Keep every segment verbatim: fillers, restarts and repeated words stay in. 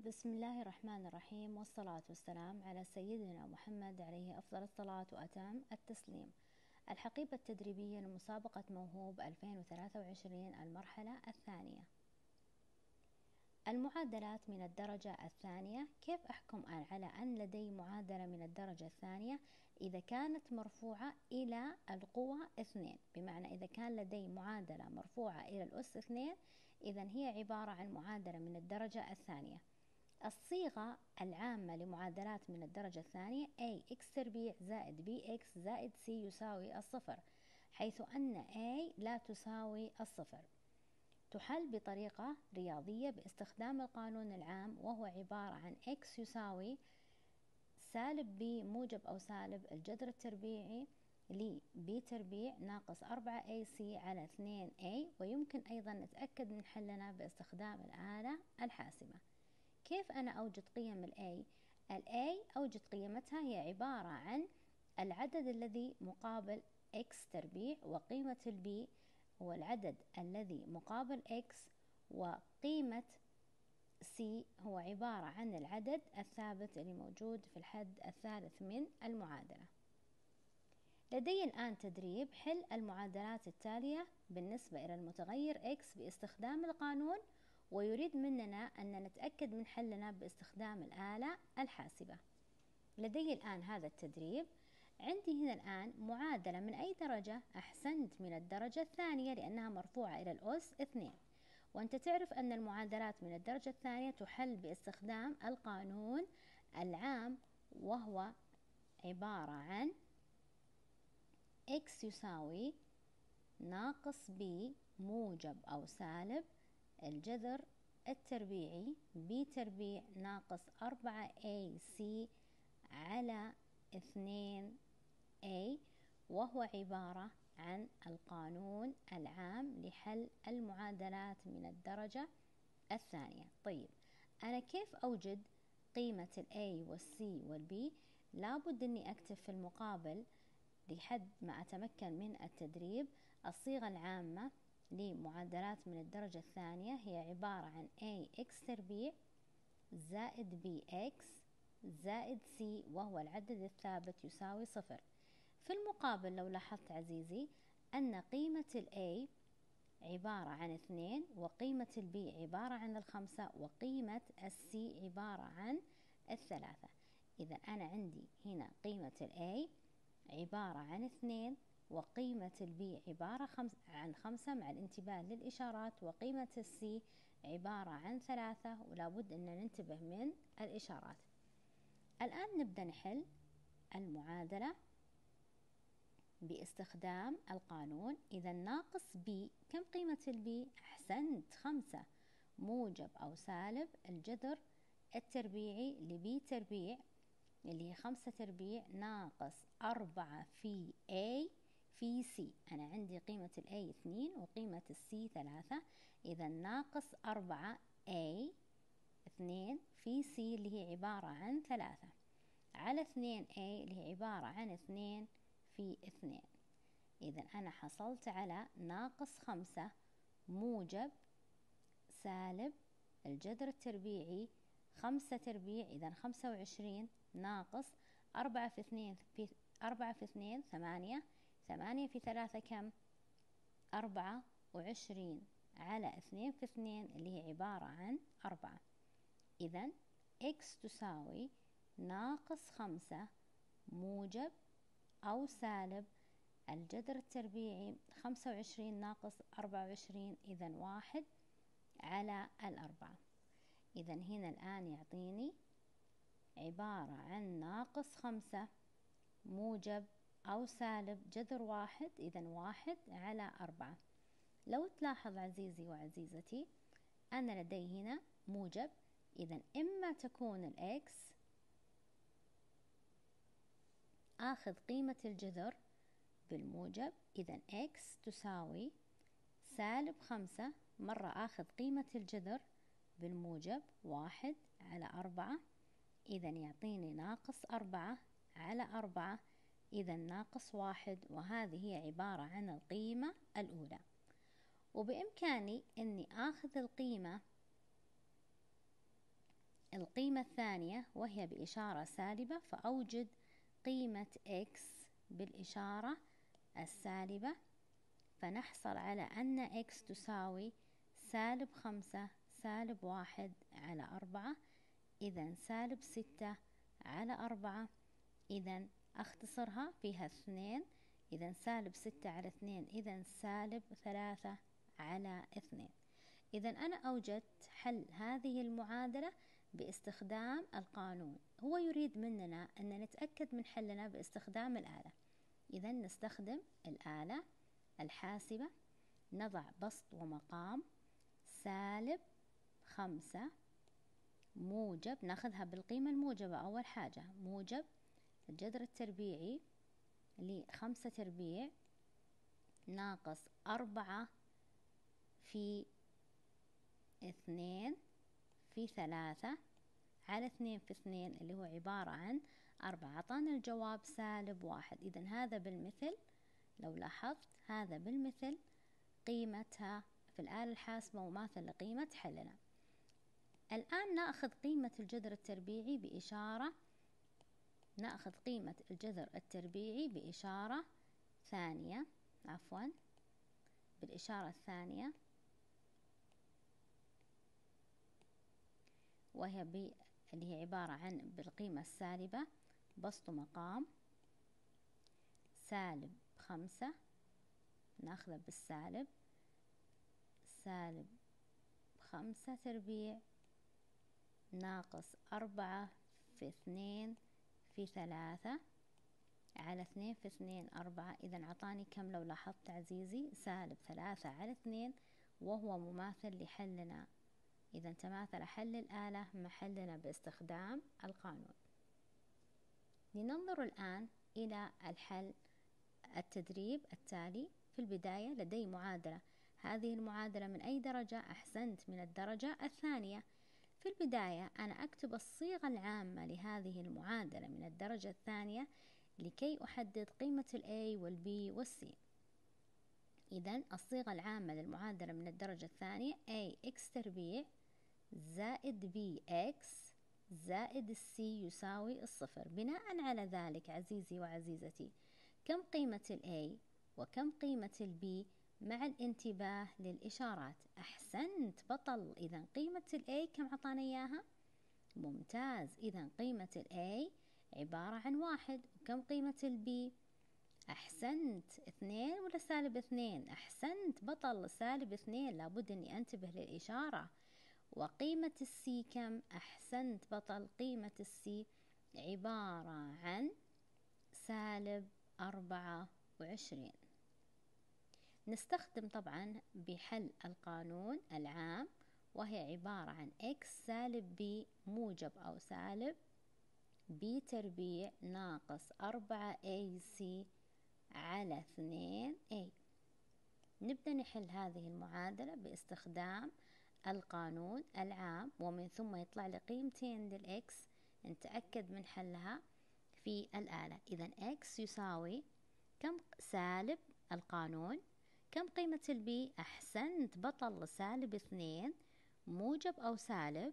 بسم الله الرحمن الرحيم، والصلاة والسلام على سيدنا محمد عليه أفضل الصلاة وأتم التسليم. الحقيبة التدريبية لمسابقة موهوب ألفين وثلاثة وعشرين المرحلة الثانية. المعادلات من الدرجة الثانية. كيف أحكم على أن لدي معادلة من الدرجة الثانية؟ إذا كانت مرفوعة إلى القوة اثنين، بمعنى إذا كان لدي معادلة مرفوعة إلى الأس اثنين، إذن هي عبارة عن معادلة من الدرجة الثانية. الصيغة العامة لمعادلات من الدرجة الثانية A x تربيع زائد B x زائد C يساوي الصفر، حيث أن A لا تساوي الصفر. تحل بطريقة رياضية باستخدام القانون العام، وهو عبارة عن x يساوي سالب B موجب أو سالب الجذر التربيعي ل B تربيع ناقص أربعة A C على اثنين A. ويمكن أيضا نتأكد من حلنا باستخدام الآلة الحاسبة. كيف أنا أوجد قيم ال A؟ ال A أوجد قيمتها هي عبارة عن العدد الذي مقابل X تربيع، وقيمة ال B هو العدد الذي مقابل X، وقيمة C هو عبارة عن العدد الثابت اللي موجود في الحد الثالث من المعادلة. لدي الآن تدريب حل المعادلات التالية بالنسبة إلى المتغير X باستخدام القانون، ويريد مننا أن نتأكد من حلنا باستخدام الآلة الحاسبة. لدي الآن هذا التدريب. عندي هنا الآن معادلة من أي درجة؟ أحسنت، من الدرجة الثانية، لأنها مرفوعة إلى الأس اثنين. وأنت تعرف أن المعادلات من الدرجة الثانية تحل باستخدام القانون العام، وهو عبارة عن x يساوي ناقص b موجب أو سالب الجذر التربيعي b تربيع ناقص أربعة A C على اثنين A، وهو عبارة عن القانون العام لحل المعادلات من الدرجة الثانية. طيب، أنا كيف أوجد قيمة ال A وال C وال B؟ لابد أني أكتب في المقابل لحد ما أتمكن من التدريب. الصيغة العامة لمعادلات من الدرجة الثانية هي عبارة عن A x تربيع زائد B x زائد C، وهو العدد الثابت يساوي صفر. في المقابل لو لاحظت عزيزي أن قيمة ال A عبارة عن اثنين، وقيمة ال B عبارة عن الخمسة، وقيمة ال C عبارة عن الثلاثة. إذا أنا عندي هنا قيمة ال A عبارة عن اثنين، وقيمة البي عبارة خمس عن خمسة مع الانتباه للإشارات، وقيمة السي عبارة عن ثلاثة، ولا بد أن ننتبه من الإشارات. الآن نبدأ نحل المعادلة باستخدام القانون. إذا ناقص بي، كم قيمة البي؟ أحسنت، خمسة موجب أو سالب الجذر التربيعي لبي تربيع اللي هي خمسة تربيع ناقص أربعة في A في C. أنا عندي قيمة ال A اثنين وقيمة ال C ثلاثة، إذا ناقص أربعة A اثنين في C اللي هي عبارة عن ثلاثة على اثنين A اللي هي عبارة عن اثنين في اثنين. إذا أنا حصلت على ناقص خمسة موجب سالب الجذر التربيعي خمسة تربيع، إذا خمسة وعشرين ناقص أربعة في اثنين في أربعة في اثنين ثمانية، ثمانية في ثلاثة كم؟ أربعة وعشرين على اثنين في اثنين اللي هي عبارة عن أربعة. إذا x تساوي ناقص خمسة موجب أو سالب الجذر التربيعي خمسة وعشرين ناقص أربعة وعشرين، إذا واحد على الأربعة. إذا هنا الآن يعطيني عبارة عن ناقص خمسة موجب أو سالب جذر واحد، إذا واحد على أربعة. لو تلاحظ عزيزي وعزيزتي أنا لدي هنا موجب، إذا إما تكون الإكس آخذ قيمة الجذر بالموجب، إذا إكس تساوي سالب خمسة مرة آخذ قيمة الجذر بالموجب واحد على أربعة، إذا يعطيني ناقص أربعة على أربعة، إذا ناقص واحد، وهذه هي عبارة عن القيمة الأولى. وبإمكاني أني آخذ القيمة القيمة الثانية وهي بإشارة سالبة، فأوجد قيمة x بالإشارة السالبة، فنحصل على أن x تساوي سالب خمسة سالب واحد على أربعة، إذا سالب ستة على أربعة. إذا أختصرها فيها اثنين، إذا سالب ستة على اثنين، إذا سالب ثلاثة على اثنين. إذا أنا أوجدت حل هذه المعادلة باستخدام القانون. هو يريد مننا أن نتأكد من حلنا باستخدام الآلة. إذا نستخدم الآلة الحاسبة، نضع بسط ومقام سالب خمسة موجب، ناخذها بالقيمة الموجبة أول حاجة، موجب الجذر التربيعي لخمسة تربيع ناقص أربعة في اثنين في ثلاثة على اثنين في اثنين اللي هو عبارة عن أربعة. أعطانا الجواب سالب واحد. إذا هذا بالمثل، لو لاحظت هذا بالمثل قيمتها في الآلة الحاسبة مماثل لقيمة حلنا. الآن نأخذ قيمة الجذر التربيعي بإشارة نأخذ قيمة الجذر التربيعي بإشارة ثانية، عفوا بالإشارة الثانية، وهي ب اللي هي عبارة عن بالقيمة السالبة، بسط مقام سالب خمسة، ناخذه بالسالب، سالب خمسة تربيع ناقص أربعة في اثنين في ثلاثة على اثنين في اثنين أربعة. إذا عطاني كم لو لاحظت عزيزي؟ سالب ثلاثة على اثنين، وهو مماثل لحلنا. إذا تماثل حل الآلة مع حلنا باستخدام القانون. لننظر الآن إلى الحل التدريب التالي. في البداية لدي معادلة، هذه المعادلة من أي درجة؟ أحسنت، من الدرجة الثانية. في البداية أنا أكتب الصيغة العامة لهذه المعادلة من الدرجة الثانية لكي أحدد قيمة ال A وال B وال C. إذن الصيغة العامة للمعادلة من الدرجة الثانية A x تربيع زائد B x زائد C يساوي الصفر. بناء على ذلك عزيزي وعزيزتي، كم قيمة ال A وكم قيمة ال B مع الانتباه للإشارات؟ أحسنت، بطل. إذا قيمة ال A كم عطانا إياها؟ ممتاز. إذا قيمة ال A عبارة عن واحد. وكم قيمة ال B؟ أحسنت، اثنين ولا سالب اثنين؟ أحسنت، بطل، سالب اثنين، لابد أني أنتبه للإشارة. وقيمة السي كم؟ أحسنت، بطل، قيمة السي عبارة عن سالب أربعة وعشرين. نستخدم طبعا بحل القانون العام، وهي عبارة عن x سالب b موجب أو سالب b تربيع ناقص أربعة إيه سي على اثنين A. نبدأ نحل هذه المعادلة باستخدام القانون العام، ومن ثم يطلع لي قيمتين للإكس نتأكد من حلها في الآلة. إذا x يساوي كم؟ سالب القانون. كم قيمة البي؟ أحسنت، بطل، سالب اثنين موجب أو سالب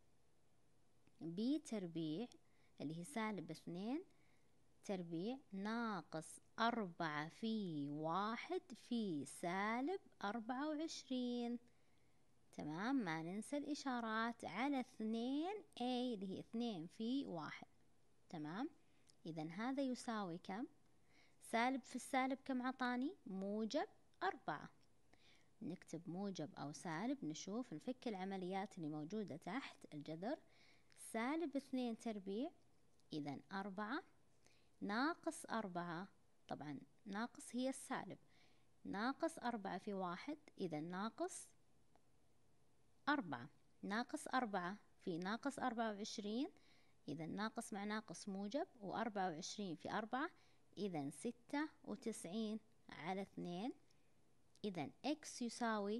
بي تربيع اللي هي سالب اثنين تربيع ناقص أربعة في واحد في سالب أربعة وعشرين. تمام، ما ننسى الإشارات، على اثنين A اللي هي اثنين في واحد. تمام، إذا هذا يساوي كم؟ سالب في السالب كم عطاني؟ موجب أربعة. نكتب موجب أو سالب، نشوف نفك العمليات اللي موجودة تحت الجذر. سالب اثنين تربيع، إذا أربعة ناقص أربعة، طبعا ناقص هي السالب، ناقص أربعة في واحد، إذا ناقص أربعة، ناقص أربعة في ناقص أربعة وعشرين، إذا ناقص مع ناقص موجب، وأربعة وعشرين في أربعة، إذا ستة وتسعين على اثنين. إذا x يساوي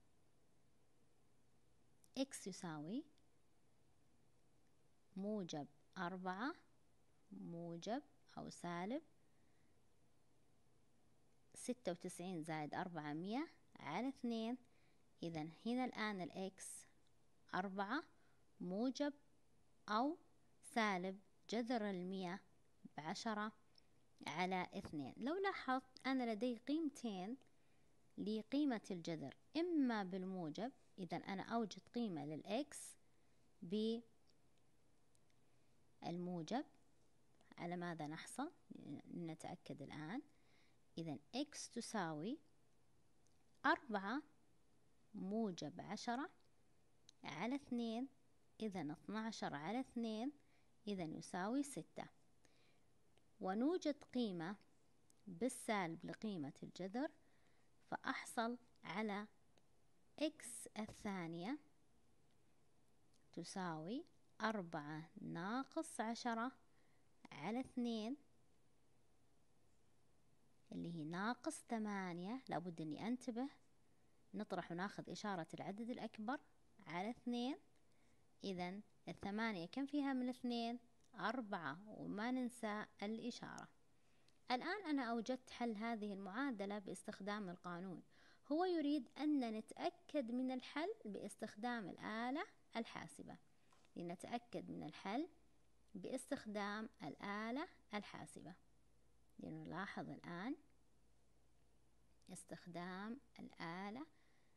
x يساوي موجب أربعة موجب أو سالب ستة وتسعين زائد أربعة مية على اثنين. إذا هنا الآن الإكس أربعة موجب أو سالب جذر المية بعشرة على اثنين. لو لاحظت أنا لدي قيمتين لقيمة الجذر، إما بالموجب، إذا أنا أوجد قيمة للإكس بالموجب. على ماذا نحصل؟ نتأكد الآن. إذا إكس تساوي أربعة موجب عشرة على اثنين، إذا اثنى عشر على اثنين، إذا يساوي ستة. ونوجد قيمة بالسالب لقيمة الجذر، فأحصل على إكس الثانية تساوي أربعة ناقص عشرة على اثنين، اللي هي ناقص ثمانية. لابد أني أنتبه، نطرح وناخذ إشارة العدد الأكبر على اثنين. إذا الثمانية كم فيها من الاثنين؟ أربعة، وما ننسى الإشارة. الآن أنا أوجدت حل هذه المعادلة باستخدام القانون. هو يريد أن نتأكد من الحل باستخدام الآلة الحاسبة. لنتأكد من الحل باستخدام الآلة الحاسبة. لنلاحظ الآن استخدام الآلة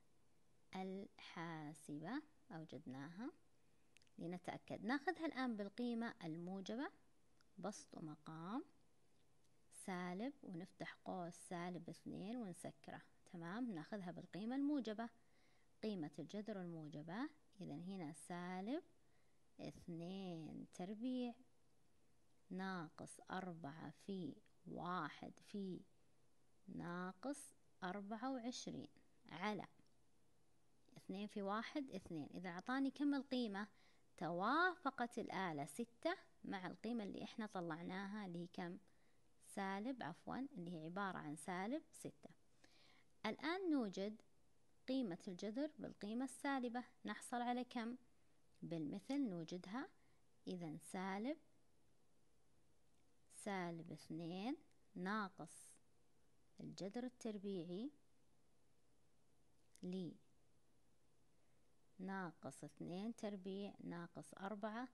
الحاسبة، أوجدناها لنتأكد. ناخذها الآن بالقيمة الموجبة، بسط مقام سالب، ونفتح قوس سالب اثنين ونسكره. تمام، ناخذها بالقيمة الموجبة، قيمة الجذر الموجبة. إذا هنا سالب اثنين تربيع ناقص أربعة في واحد في ناقص أربعة وعشرين على اثنين في واحد اثنين. إذا أعطاني كم القيمة؟ توافقت الآلة ستة مع القيمة اللي احنا طلعناها اللي هي كم؟ سالب، عفوا، اللي هي عبارة عن سالب ستة. الآن نوجد قيمة الجذر بالقيمة السالبة، نحصل على كم؟ بالمثل نوجدها. إذا سالب سالب اثنين ناقص الجذر التربيعي لي ناقص اثنين تربيع ناقص أربعة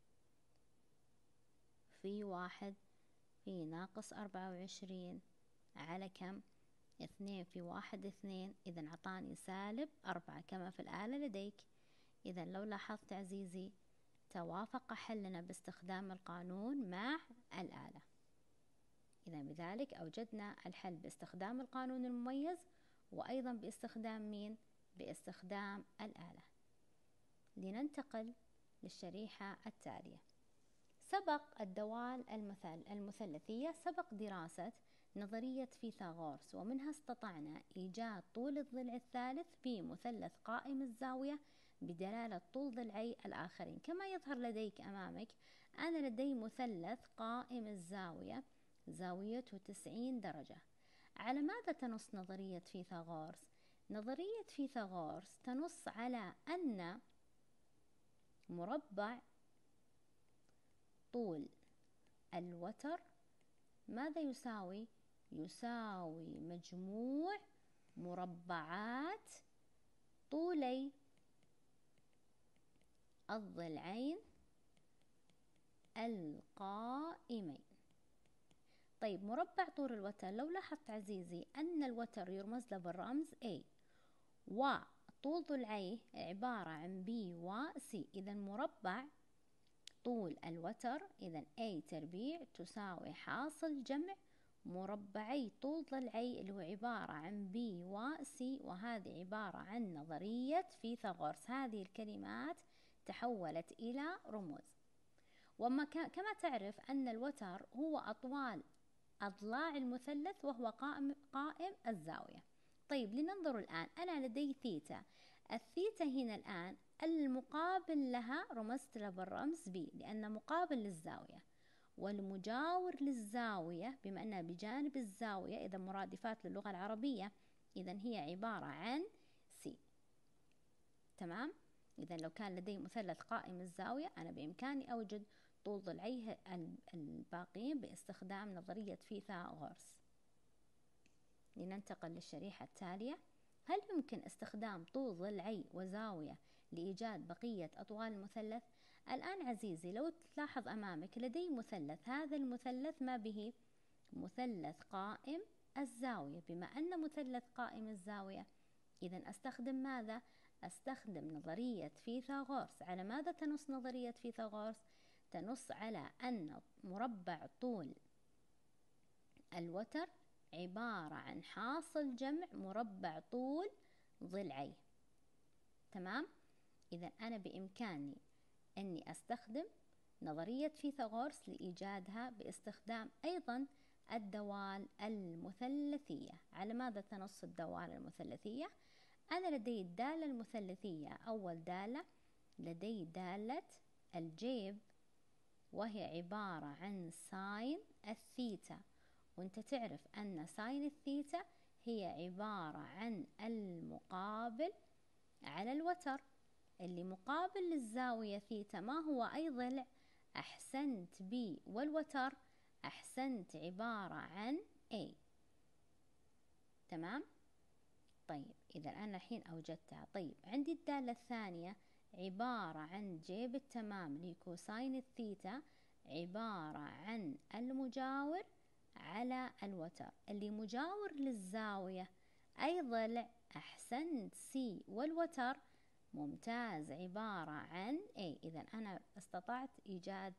في واحد في ناقص أربعة وعشرين على كم؟ اثنين في واحد اثنين. إذا أعطاني سالب أربعة كما في الآلة لديك. إذا لو لاحظت عزيزي توافق حلنا باستخدام القانون مع الآلة. إذا بذلك أوجدنا الحل باستخدام القانون المميز، وأيضا باستخدام مين؟ باستخدام الآلة. لننتقل للشريحة التالية. سبق الدوال المثل المثلثية، سبق دراسة نظرية فيثاغورس، ومنها استطعنا إيجاد طول الضلع الثالث في مثلث قائم الزاوية بدلالة طول ضلعي الآخرين. كما يظهر لديك أمامك، أنا لدي مثلث قائم الزاوية زاويته تسعين درجة. على ماذا تنص نظرية فيثاغورس؟ نظرية فيثاغورس تنص على أن مربع طول الوتر ماذا يساوي؟ يساوي مجموع مربعات طولي الضلعين القائمين. طيب، مربع طول الوتر، لو لاحظت عزيزي أن الوتر يرمز له بالرمز A، وطول ضلعيه عبارة عن B و C. إذا مربع طول الوتر، إذا A تربيع تساوي حاصل جمع مربعي طول ضلعي اللي هو عبارة عن B و C، وهذه عبارة عن نظرية فيثاغورس. هذه الكلمات تحولت إلى رموز. وما كما تعرف أن الوتر هو أطوال أضلاع المثلث، وهو قائم, قائم الزاوية. طيب، لننظر الآن. أنا لدي ثيتا، الثيتا هنا الآن المقابل لها رمزت له بالرمز B لأنه مقابل للزاوية، والمجاور للزاوية بما أنها بجانب الزاوية إذا مرادفات للغة العربية، إذا هي عبارة عن C. تمام؟ إذا لو كان لدي مثلث قائم الزاوية، أنا بإمكاني أوجد طول ضلعيه الباقين باستخدام نظرية فيثاغورس. لننتقل للشريحة التالية. هل يمكن استخدام طول ضلعي وزاوية لإيجاد بقية أطوال المثلث؟ الآن عزيزي لو تلاحظ أمامك لدي مثلث، هذا المثلث ما به؟ مثلث قائم الزاوية. بما أن مثلث قائم الزاوية، إذا أستخدم ماذا؟ أستخدم نظرية فيثاغورس. على ماذا تنص نظرية فيثاغورس؟ تنص على أن مربع طول الوتر عبارة عن حاصل جمع مربع طول ضلعيه. تمام؟ إذا أنا بإمكاني أني أستخدم نظرية فيثاغورس لإيجادها باستخدام أيضا الدوال المثلثية. على ماذا تنص الدوال المثلثية؟ أنا لدي الدالة المثلثية، أول دالة لدي دالة الجيب، وهي عبارة عن ساين الثيتا، وانت تعرف أن ساين الثيتا هي عبارة عن المقابل على الوتر، اللي مقابل للزاوية ثيتا ما هو أي ضلع؟ أحسنت بي، والوتر أحسنت عبارة عن A. تمام؟ طيب إذا أنا الحين أوجدتها. طيب عندي الدالة الثانية عبارة عن جيب التمام اللي كوساين الثيتا، عبارة عن المجاور على الوتر، اللي مجاور للزاوية أي ضلع؟ أحسنت سي، والوتر ممتاز عبارة عن A. إذا أنا استطعت إيجاد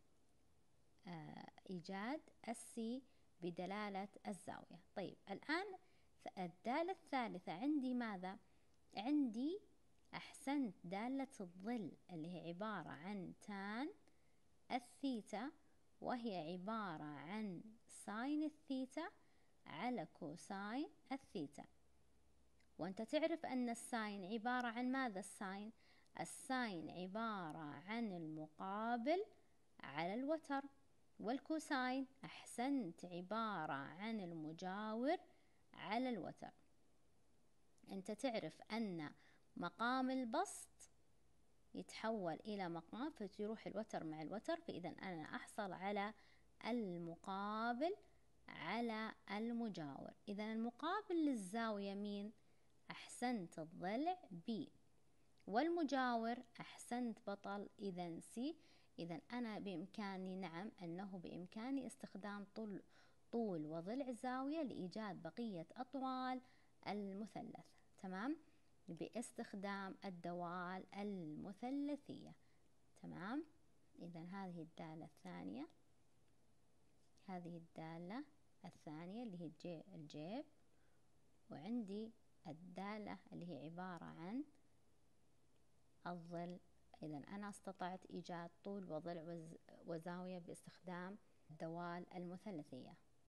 آه إيجاد السي بدلالة الزاوية. طيب الآن الدالة الثالثة عندي ماذا؟ عندي أحسنت دالة الظل اللي هي عبارة عن تان الثيتا، وهي عبارة عن ساين الثيتا على كوساين الثيتا. وانت تعرف أن الساين عبارة عن ماذا؟ الساين الساين عبارة عن المقابل على الوتر، والكوساين أحسنت عبارة عن المجاور على الوتر. أنت تعرف أن مقام البسط يتحول إلى مقام، فتروح الوتر مع الوتر، فإذا أنا أحصل على المقابل على المجاور. إذا المقابل للزاوية مين؟ أحسنت الضلع B، والمجاور أحسنت بطل إذا C. إذا أنا بإمكاني، نعم أنه بإمكاني استخدام طول طول وضلع زاوية لإيجاد بقية أطوال المثلث. تمام؟ باستخدام الدوال المثلثية. تمام؟ إذا هذه الدالة الثانية، هذه الدالة الثانية اللي هي الجيب، وعندي الدالة اللي هي عبارة عن الظل. إذا أنا استطعت إيجاد طول وضلع وزاوية باستخدام الدوال المثلثية.